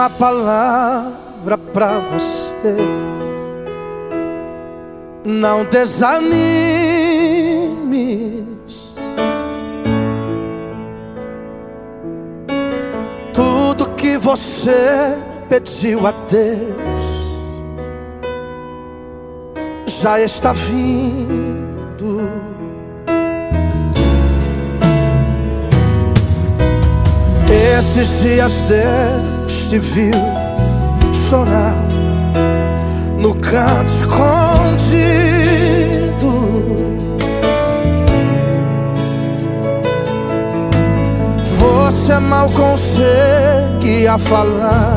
uma palavra pra você: não desanimes. Tudo que você pediu a Deus já está vindo. Esses dias Deus te viu chorar no canto escondido. Você mal conseguia falar,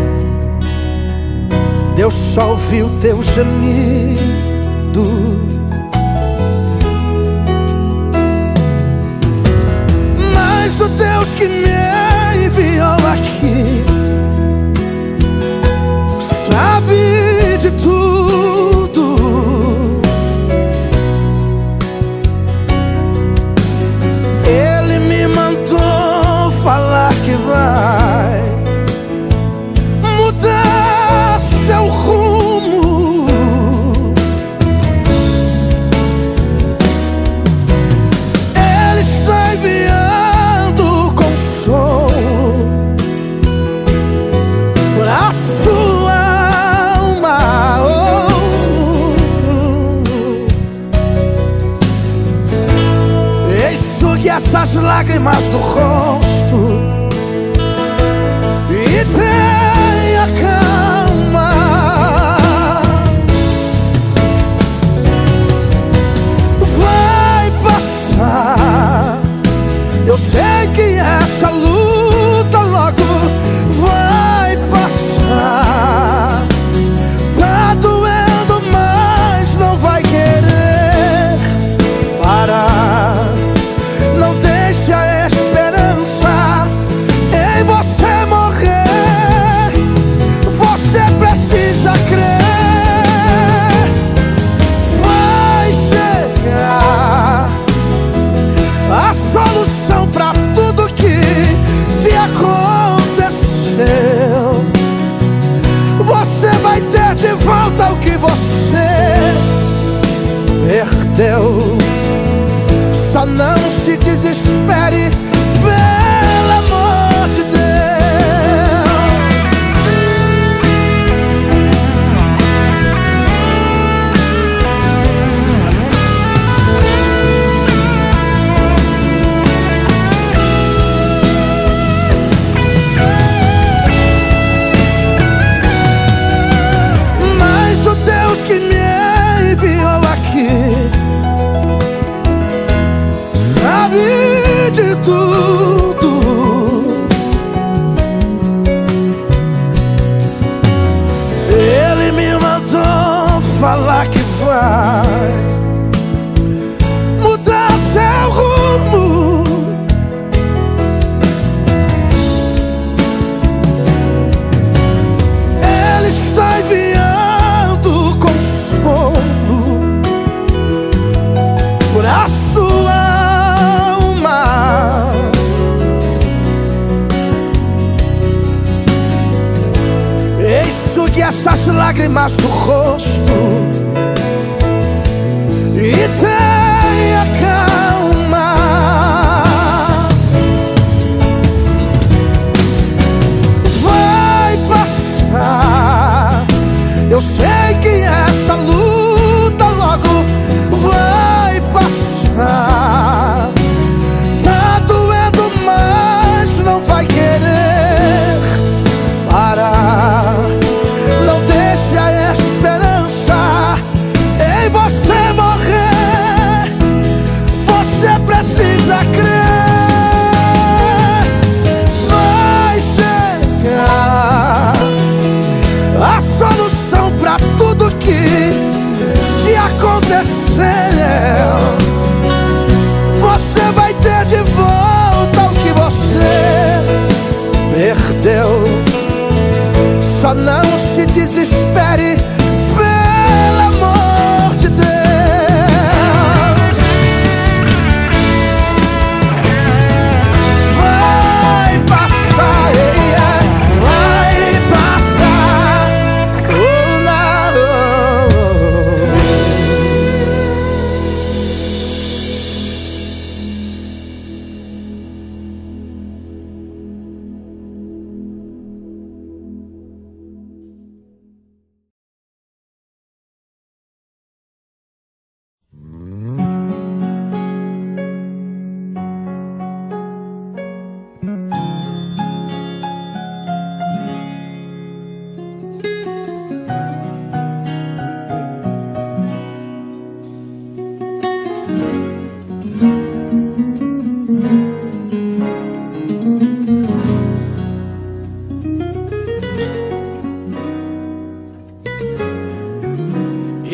Deus só ouviu teu gemido. Mas o Deus que me enviou aqui sabe de tudo. Ele me mandou falar que vai mudar seu rumo. Ele está enviando consolo para a sua alma. Enxugue essas lágrimas do rosto e tenha calma. Vai passar. Eu sei que essa luta logo vai passar. Tá doendo, mas não vai querer parar. Não deixe a esperança em você morrer. Você precisa crer. Vai chegar a solução pra tudo que te aconteceu. Você vai ter de volta o que você perdeu. Só não se desespere, pelo amor de Deus. Mas o Deus que me enviou aqui sabe de tudo. Ele me mandou falar que vai mudar seu rumo. Ele está enviando consolo para a sua enxugue essas lágrimas do rosto e tenha calma. Vai passar. Eu sei que essa luta logo vai passar. Tá doendo, mas não vai querer parar. Não deixe a esperança em você morrer. Você precisa crer. Vai chegar a solução pra tudo que te aconteceu. Você vai ter de volta o que você perdeu. Só não se desespere, pelo amor de Deus. Vai passar, vai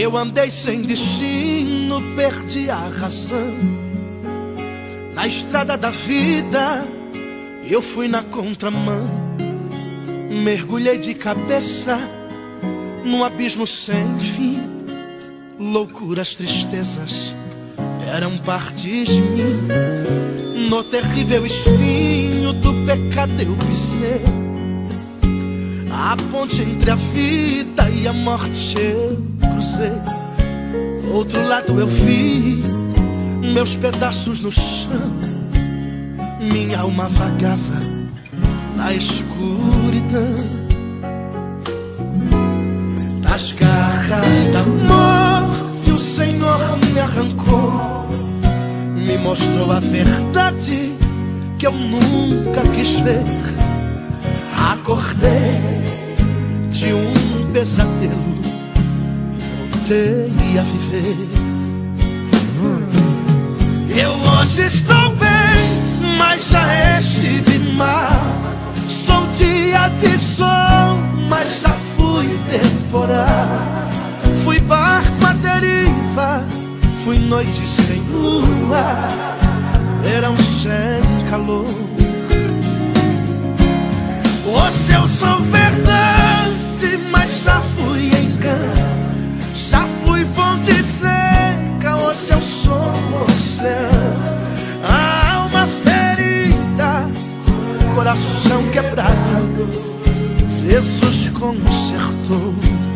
Eu andei sem destino, perdi a razão. Na estrada da vida eu fui na contramão. Mergulhei de cabeça num abismo sem fim. Loucuras, tristezas eram partes de mim. No terrível espinho do pecado eu pisei. A ponte entre a vida e a morte eu cruzei. Do outro lado eu vi meus pedaços no chão. Minha alma vagava na escuridão. Das garras da morte o Senhor me arrancou. Me mostrou a verdade que eu nunca quis ver. Acordei de um pesadelo e voltei a viver. Eu hoje estou bem, mas já estive mal. Sou dia de sol, mas já fui temporal. Fui barco à deriva, fui noite sem lua, verão sem calor. Hoje eu sou verdade, mas já fui engano. Já fui fonte seca, hoje eu sou oceano. A alma ferida, coração quebrado, Jesus consertou.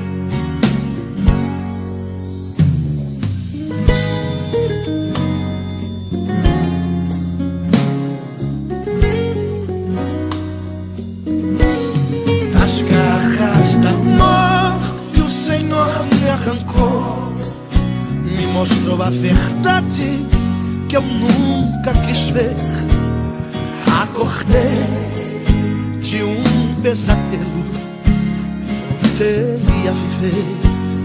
Das garras da morte o Senhor me arrancou. Me mostrou a verdade que eu nunca quis ver. Acordei de um pesadelo e voltei a viver.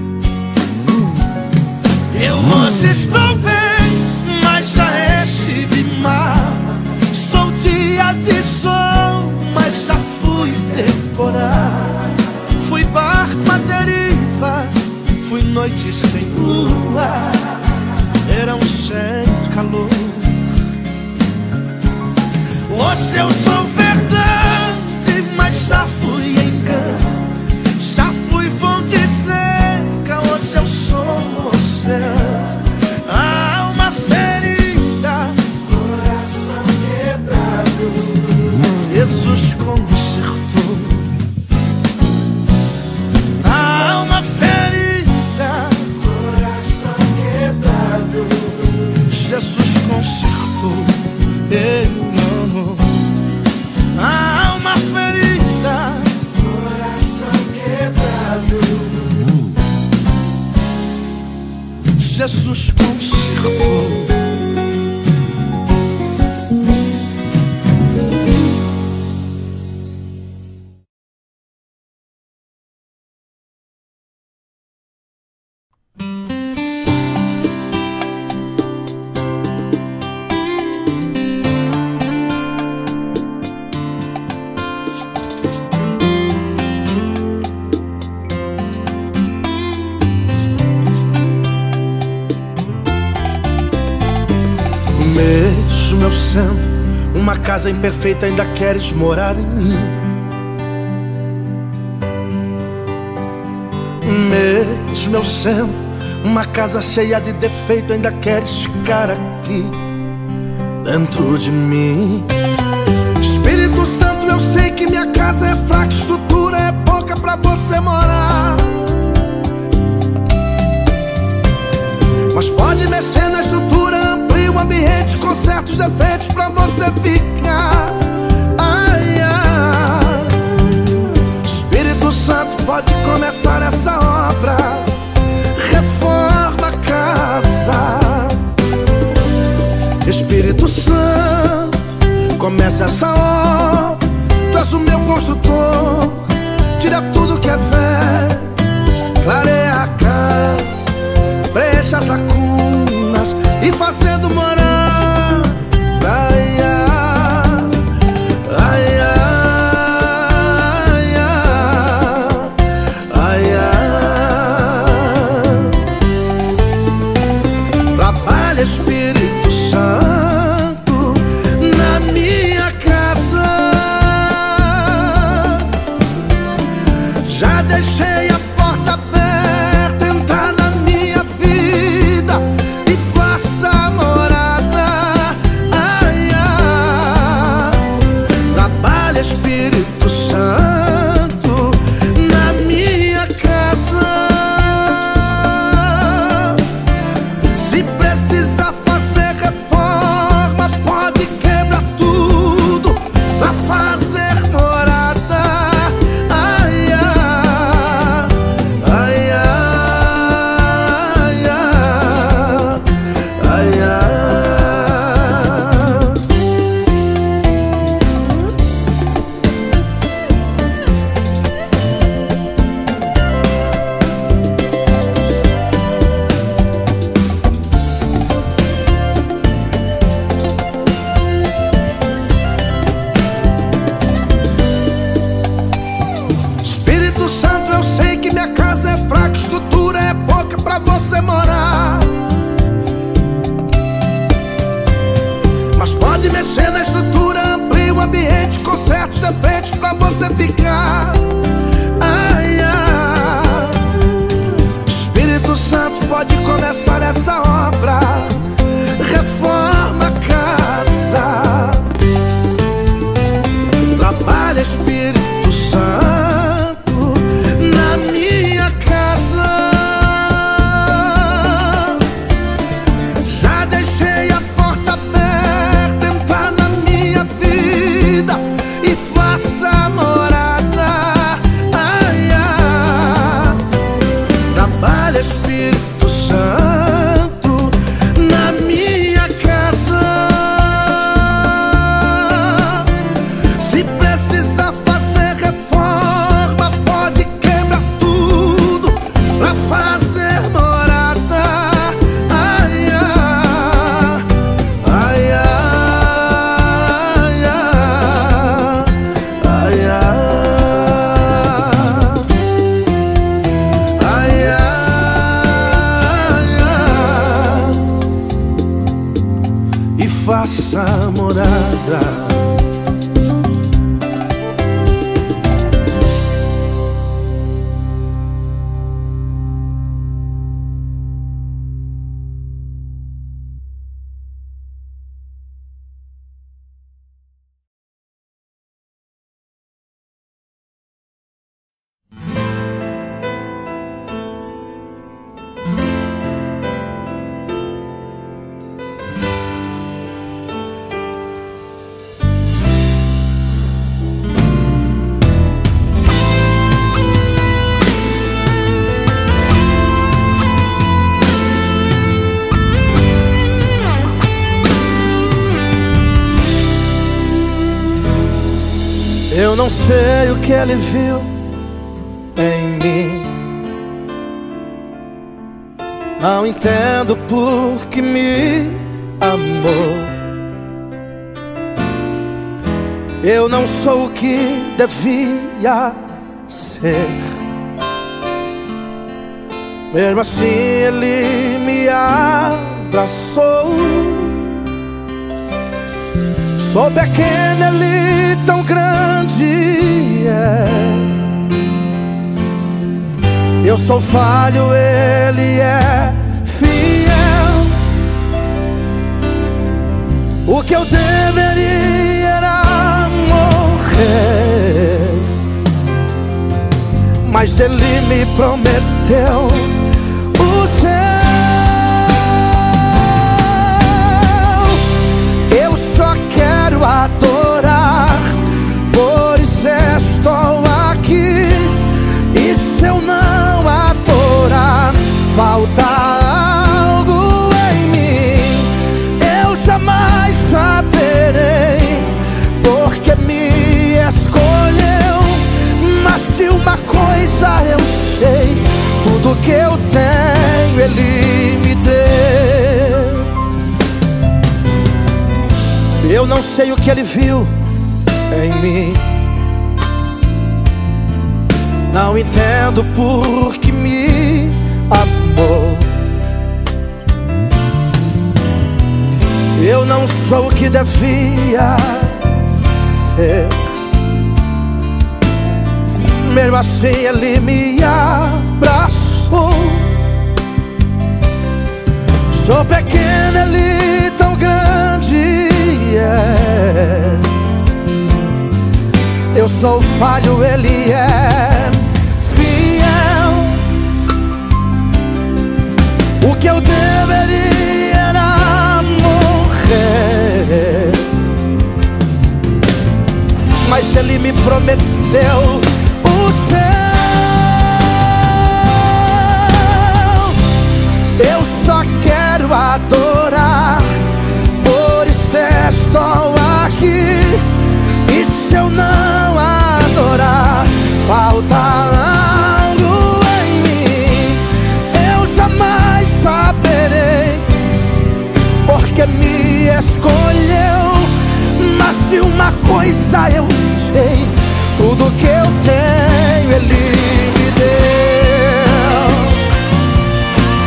Eu hoje estou bem, mas já estive mal. Sou dia de sol, mas já fui temporal. Fui barco à deriva, fui noite sem lua, verão sem calor. Hoje eu sou verdade, mas já fui engano. Já fui fonte seca, hoje eu sou oceano. A alma ferida, coração quebrado, Jesus consertou. A alma ferida, coração quebrado, Jesus consertou. A alma ferida, coração quebrado, Jesus consertou. Mesmo eu sendo uma casa imperfeita, ainda queres morar em mim. Mesmo eu sendo uma casa cheia de defeito, ainda queres ficar aqui dentro de mim. Espírito Santo, eu sei que minha casa é fraca, estrutura é pouca pra você morar, mas pode mexer na estrutura, amplia o ambiente, conserta os defeitos pra você ficar. Ai, ai. Espírito Santo, pode começar essa obra, reforma a casa. Espírito Santo, começa essa obra, tu és o meu construtor. Tira tudo que é velho, clareia a casa, preencha as lacunas e fazendo morar. Ai, ai, ai, ai, ai, ai. pra você morar. Mas pode mexer na estrutura, abrir o ambiente com certos defeitos pra você ficar. Ai, ai. Espírito Santo pode começar essa obra. Reforma a casa. Trabalha, Espírito Santo, na minha casa. Já deixei a porta aberta, entra na minha vida e faça morada. Ai, ai. Trabalha, Espírito Santo, na minha casa. Se precisar fazer reforma, pode quebrar tudo pra fazer morada. Ai, ai, ai, ai, ai, ai, ai, ai, ai. E faça morada. Eu não sei o que ele viu em mim, não entendo por que me amou. Eu não sou o que devia ser, mesmo assim ele me abraçou. Sou pequeno, ele tão grande é. Eu sou falho, ele é fiel. O que eu deveria era morrer, mas ele me prometeu o céu. Eu só quero adorar, por isso estou aqui. E se eu não adorar, falta algo em mim. Eu jamais saberei porque me escolheu. Mas se uma coisa eu sei, tudo que eu tenho ele me deu. Eu não sei o que ele viu em mim, não entendo por que me amou. Eu não sou o que devia ser, mesmo assim ele me abraçou. Sou pequeno, ele tão grande é. Eu sou falho, ele é fiel. O que eu deveria era morrer, mas ele me prometeu o céu. Eu só quero adorar, por isso estou aqui. E se eu não adorar, falta algo em mim. Eu jamais saberei porque me escolheu. Mas se uma coisa eu sei, tudo que eu tenho ele me deu.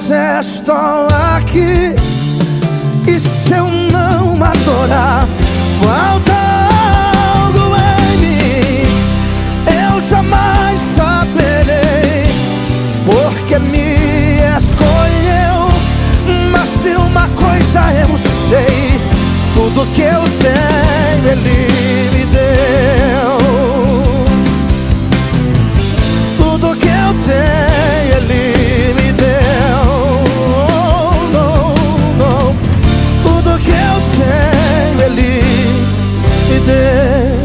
você estou aqui. E se eu não adorar, falta algo em mim. Eu jamais saberei porque me escolheu. Mas se uma coisa eu sei, tudo que eu tenho Ele me deu. Tudo que eu tenho Ele me deu. Tudo que eu tenho Ele me deu.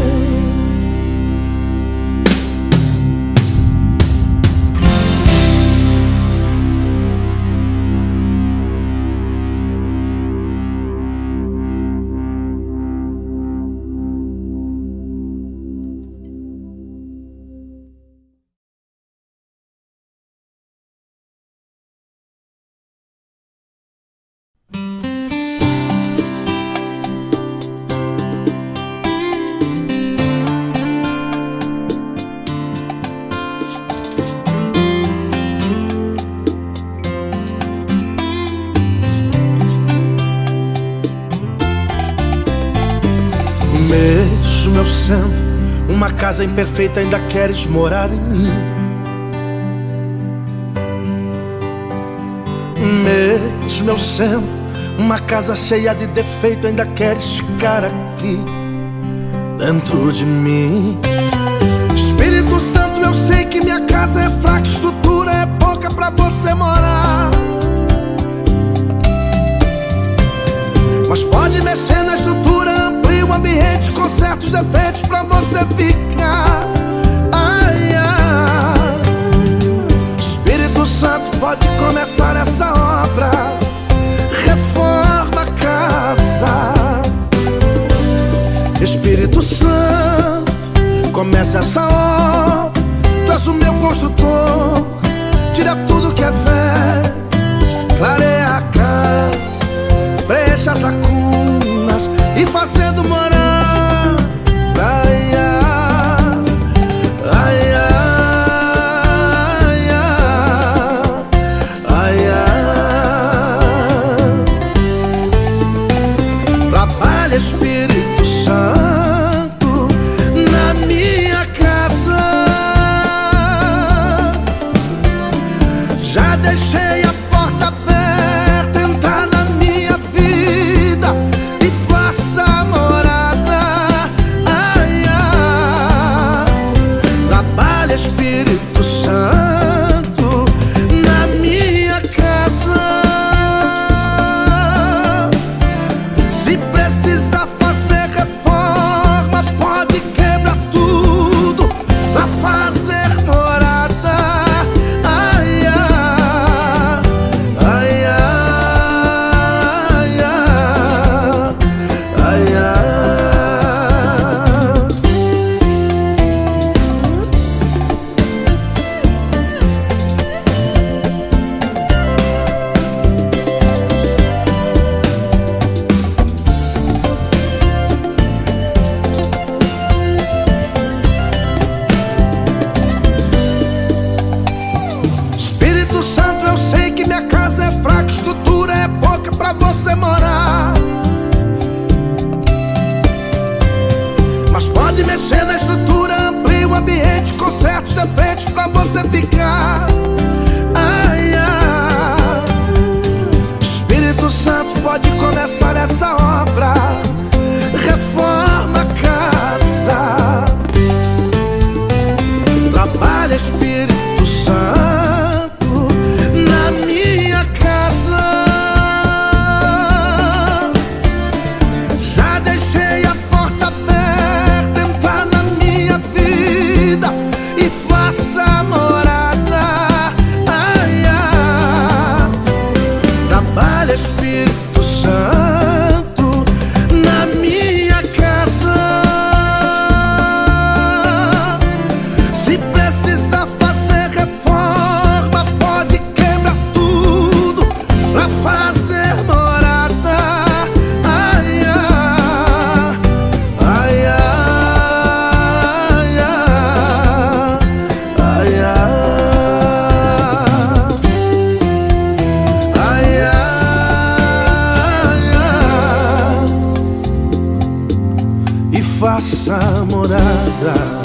Mesmo eu sendo uma casa imperfeita, ainda queres morar em mim. Mesmo eu sendo uma casa cheia de defeito, ainda queres ficar aqui dentro de mim. Espírito Santo, eu sei que minha casa é fraca, estrutura é pouca pra você morar. Mas pode mexer na estrutura, amplia o ambiente com certos defeitos pra você ficar. Ai, ai. Espírito Santo, pode começar essa obra. Reforma a casa. Espírito Santo, começa essa obra. Tu és o meu construtor. Tira tudo que é velho, clareia a casa, preencha as lacunas e fazendo morar. Ai, ai, ai, ai, ai, ai. Trabalha, Espírito Santo, na minha casa. Já deixei a porta aberta, entrar na minha vida e faça morada. Ai, ai. Trabalha, Espírito Santo, na minha casa. Se precisar fazer reforma, pode quebrar tudo pra fazer morada. Ai, ai, ai, ai, ai, ai, ai. Espírito Santo, eu sei que minha casa é fraca, estrutura é pouca pra você morar. Mas pode mexer na estrutura, amplia o ambiente com certos defeitos pra você ficar. Ai, ai. Espírito Santo, pode começar essa obra. Reforma a casa. Trabalha, Espírito Santo, na minha casa. Já deixei a porta aberta, entrar na minha vida e faça morada. Ai, ai. Trabalha, Espírito Santo, faça morada.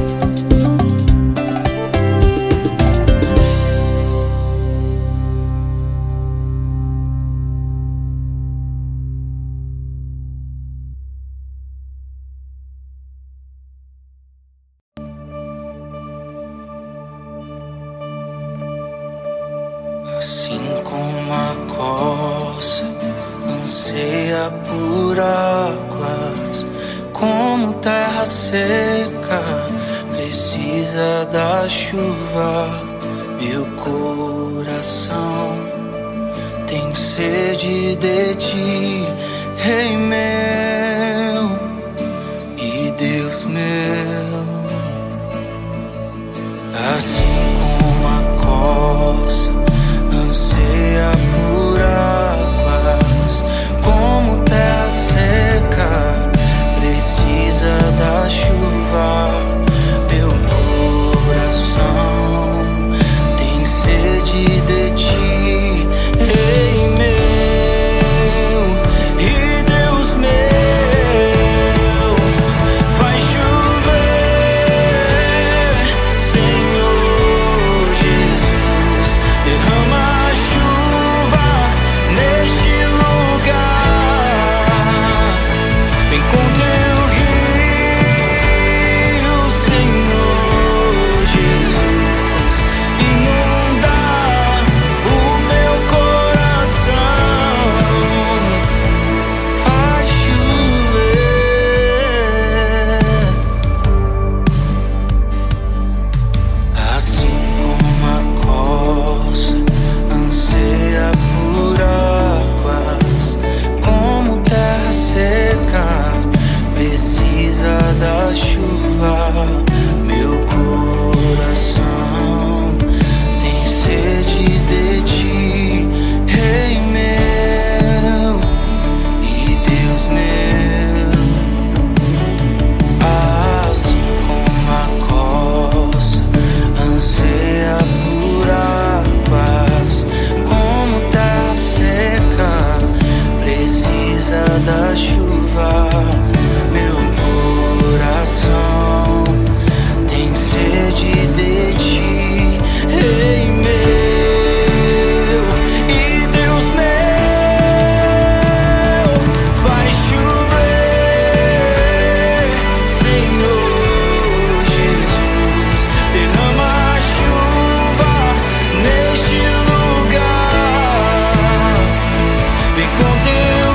Assim como a coça anseia por águas, como terra seca precisa da chuva, meu coração tem sede de ti, Rei meu e Deus meu. Assim como a coça anseia por águas, como terra seca precisa da chuva, meu coração tem sede de ti, Rei meu e Deus meu. Faz chover, Senhor Jesus, derrama da chuva, meu coração tem sede de ti, Rei meu e Deus meu. Assim como a coça anseia por águas, como terra seca precisa da chuva, meu coração tem sede de ti, Rei meu e Deus meu. Faz chover, Senhor Jesus, derrama a chuva neste lugar. Vem com teu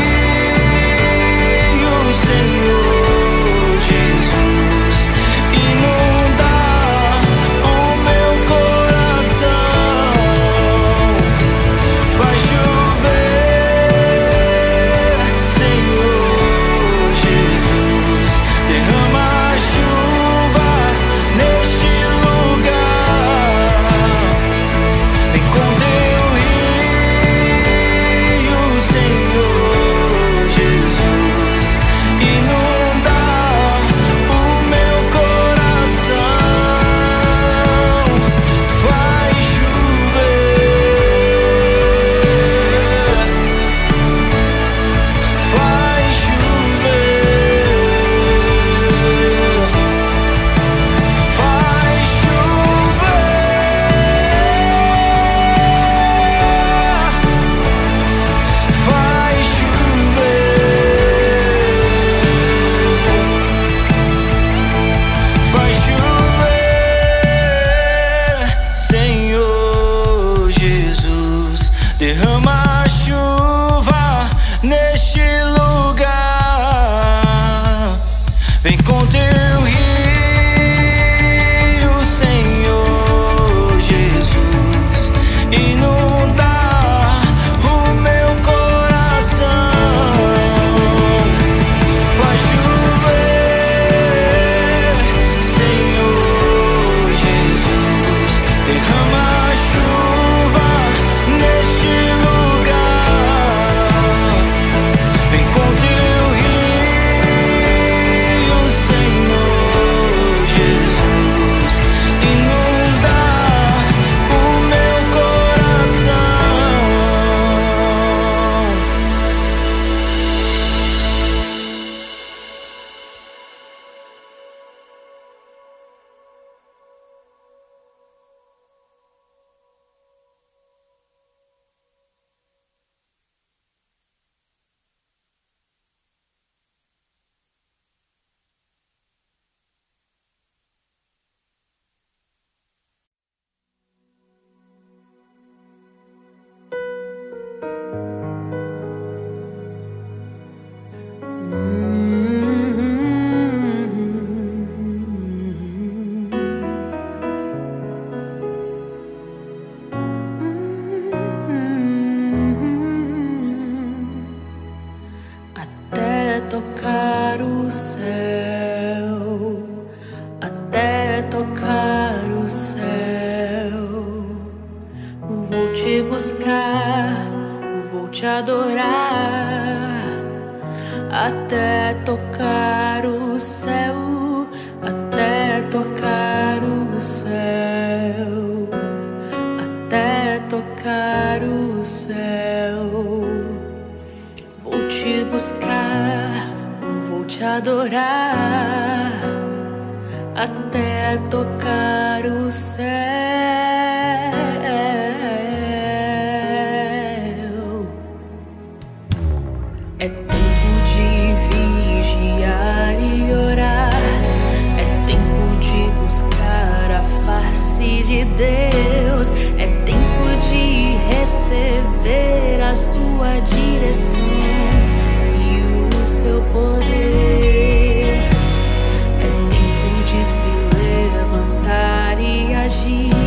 rio, Senhor Jesus, inunda o meu coração. Faz chover, Senhor Jesus, derrama a chuva neste lugar. Vem com teu rio, Senhor Jesus, inunda o meu coração. Faz chover, faz chover, faz chover, faz chover, faz chover, Senhor Jesus, derrama a chuva neste lugar. Vem com teu rio, Senhor Jesus, inunda o meu coração. Faz chover, Senhor Jesus, derrama a chuva neste lugar. Vem com teu rio, Senhor adorar até tocar o céu, até tocar o céu, até tocar o céu. Vou te buscar, vou te adorar até tocar o céu. É tempo de vigiar e orar, é tempo de buscar a face de Deus, é tempo de receber a sua direção e o seu poder. É tempo de se levantar e agir.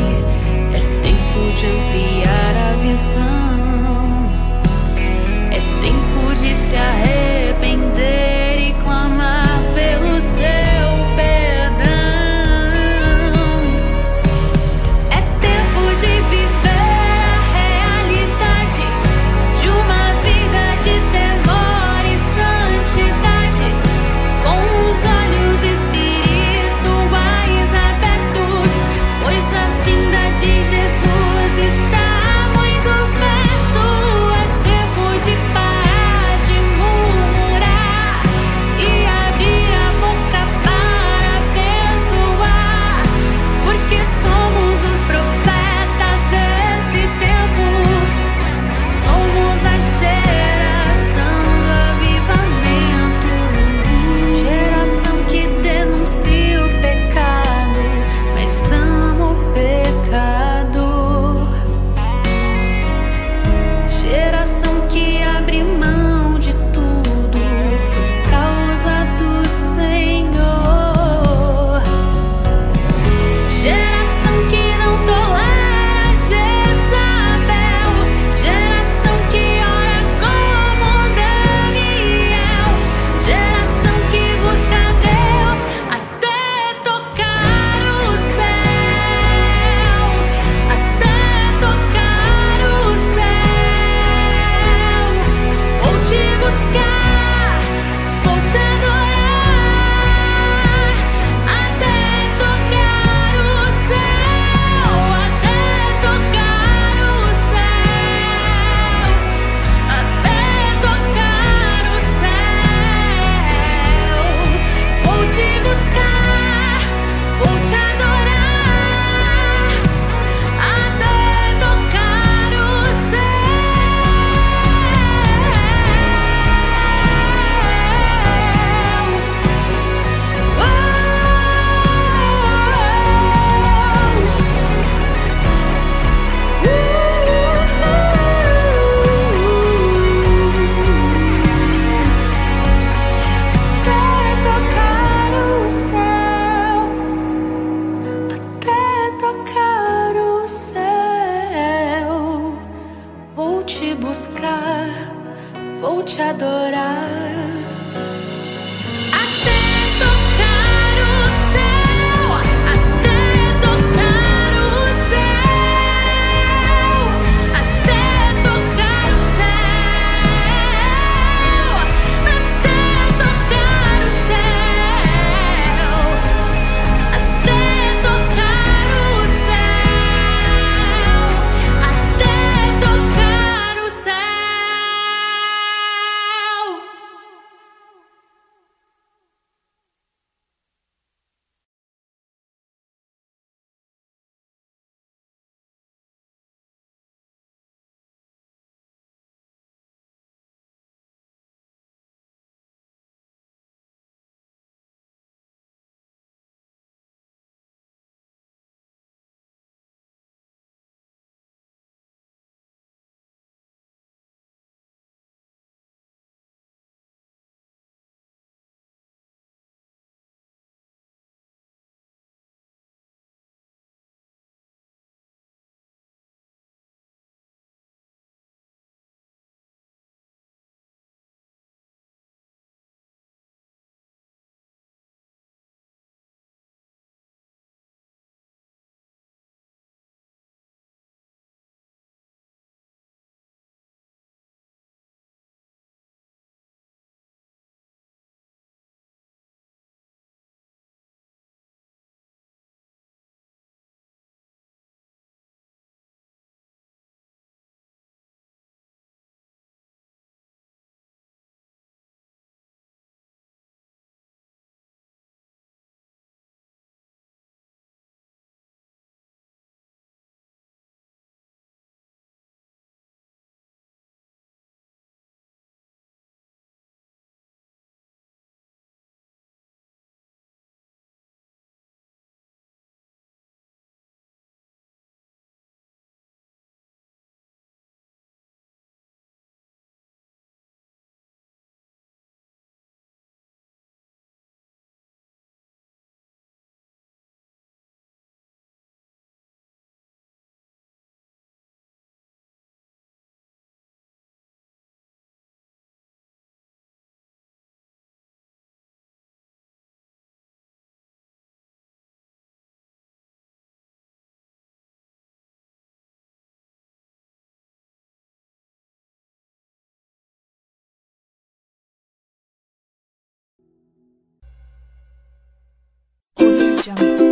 Jungle.